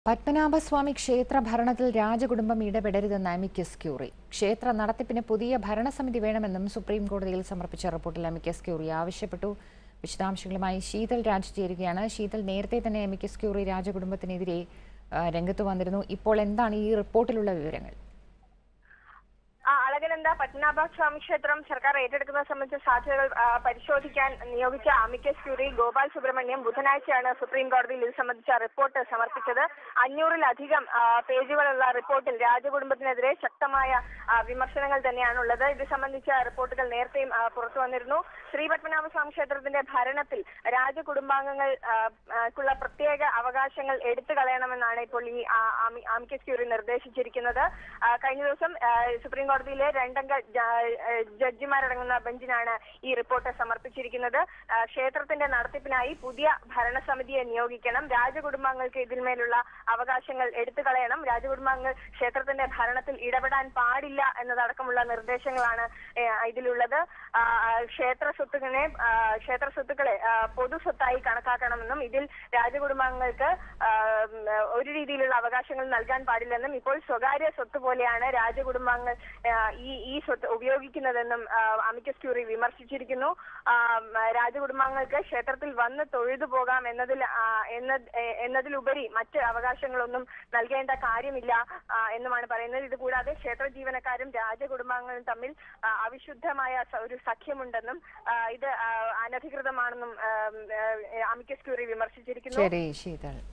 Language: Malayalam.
പത്മനാഭസ്വാമി ക്ഷേത്ര ഭരണത്തിൽ രാജകുടുംബം ഇടപെടരുതെന്ന് അമിക്കസ് ക്യൂറി. ക്ഷേത്ര നടത്തിപ്പിന് പുതിയ ഭരണസമിതി വേണമെന്നും സുപ്രീം കോടതിയിൽ സമർപ്പിച്ച റിപ്പോർട്ടിൽ അമിക്കസ് ക്യൂറി ആവശ്യപ്പെട്ടു. വിശദാംശങ്ങളുമായി ശീതൽ രാജ് ചേരുകയാണ്. ശീതൽ, നേരത്തെ തന്നെ അമിക്കസ് ക്യൂറി രാജകുടുംബത്തിനെതിരെ രംഗത്ത് വന്നിരുന്നു. ഇപ്പോൾ എന്താണ് ഈ റിപ്പോർട്ടിലുള്ള വിവരങ്ങൾ? അളകനന്ദ, പത്മനാഭസ്വാമി ക്ഷേത്രം സർക്കാർ ഏറ്റെടുക്കുന്നത് സംബന്ധിച്ച സാധ്യതകൾ പരിശോധിക്കാൻ നിയോഗിച്ച അമിക്കസ് ക്യൂറി ഗോപാൽ സുബ്രഹ്മണ്യം ബുധനാഴ്ചയാണ് സുപ്രീം കോടതിയിൽ ഇത് സംബന്ധിച്ച റിപ്പോർട്ട് സമർപ്പിച്ചത്. 500-ലധികം പേജുകളുള്ള റിപ്പോർട്ടിൽ രാജകുടുംബത്തിനെതിരെ ശക്തമായ വിമർശനങ്ങൾ തന്നെയാണുള്ളത്. ഇത് സംബന്ധിച്ച റിപ്പോർട്ടുകൾ നേരത്തെയും പുറത്തു വന്നിരുന്നു. ശ്രീ പത്മനാഭസ്വാമി ക്ഷേത്രത്തിന്റെ ഭരണത്തിൽ രാജകുടുംബാംഗങ്ങൾക്കുള്ള പ്രത്യേക അവകാശങ്ങൾ എടുത്തു കളയണമെന്നാണ് ഇപ്പോൾ ഈ അമിക്കസ് ക്യൂറി നിർദ്ദേശിച്ചിരിക്കുന്നത്. കഴിഞ്ഞ ദിവസം സുപ്രീം കോടതിയിലെ 2-അംഗ ജഡ്ജിമാരടങ്ങുന്ന ബെഞ്ചിനാണ് ഈ റിപ്പോർട്ട് സമർപ്പിച്ചിരിക്കുന്നത്. ക്ഷേത്രത്തിന്റെ നടത്തിപ്പിനായി പുതിയ ഭരണസമിതിയെ നിയോഗിക്കണം, രാജകുടുംബാംഗങ്ങൾക്ക് ഇതിന്മേലുള്ള അവകാശങ്ങൾ എടുത്തു കളയണം, രാജകുടുംബാംഗങ്ങൾ ക്ഷേത്രത്തിന്റെ ഭരണത്തിൽ ഇടപെടാൻ പാടില്ല എന്നതടക്കമുള്ള നിർദ്ദേശങ്ങളാണ് ഇതിലുള്ളത്. ക്ഷേത്ര സ്വത്തുക്കളെ പൊതു സ്വത്തായി കണക്കാക്കണമെന്നും ഇതിൽ രാജകുടുംബാംഗങ്ങൾക്ക് ഒരു രീതിയിലുള്ള അവകാശങ്ങൾ നൽകാൻ പാടില്ലെന്നും ഇപ്പോൾ സ്വകാര്യ സ്വത്ത് പോലെയാണ് രാജകുടുംബാംഗങ്ങൾ ഈ സ്വത്ത് ഉപയോഗിക്കുന്നതെന്നും അമിക്കസ് ക്യൂറി വിമർശിച്ചിരിക്കുന്നു. രാജകുടുംബാംഗങ്ങൾക്ക് ക്ഷേത്രത്തിൽ വന്ന് തൊഴുതു പോകാം എന്നതിലുപരി മറ്റ് അവകാശങ്ങളൊന്നും നൽകേണ്ട കാര്യമില്ല എന്നുമാണ് പറയുന്നത്. ഇതുകൂടാതെ ക്ഷേത്ര ജീവനക്കാരും രാജകുടുംബാംഗങ്ങളും തമ്മിൽ അവിശുദ്ധമായ ഒരു സഖ്യമുണ്ടെന്നും ഇത് അനധികൃതമാണെന്നും അമിക്കസ് ക്യൂറി വിമർശിച്ചിരിക്കുന്നു.